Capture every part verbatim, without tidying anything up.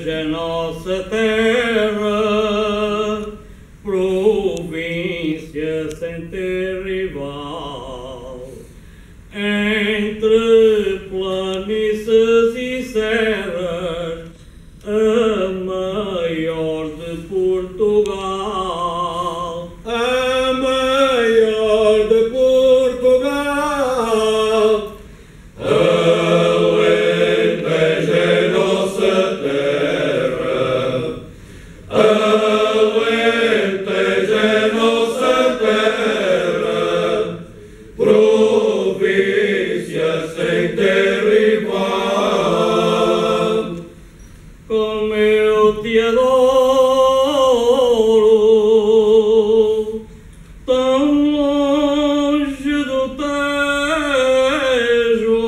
seja nossa terra província sem ter rival, entre planícies e serras, a maior de Portugal, a maior de Portugal. Alentejo é nossa terra, Alentejo é nossa terra, província sem ter rival. Como eu te adoro, tão longe do Tejo,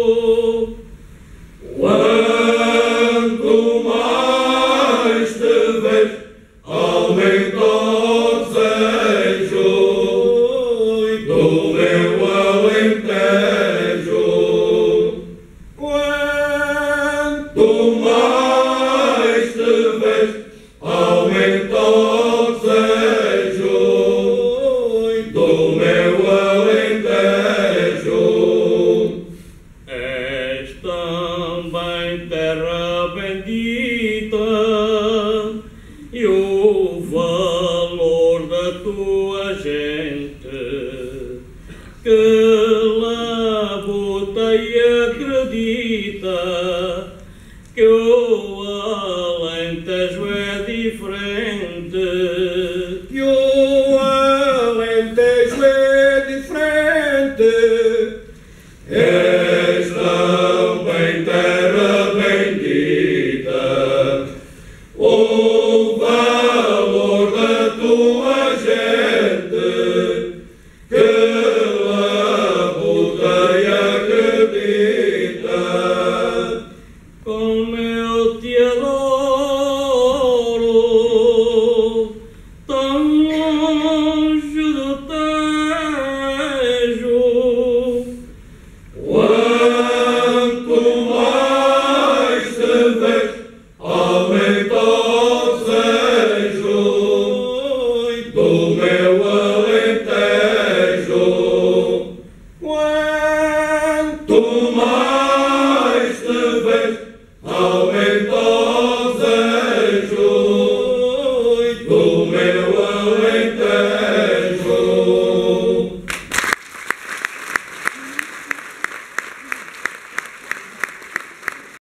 quanto mais te vejo, aumenta o desejo do meu Alentejo. Quanto mais te vejo, aumenta o desejo do meu Alentejo. és também terra bendita, e o valor da tua gente, que labuta e acredita que o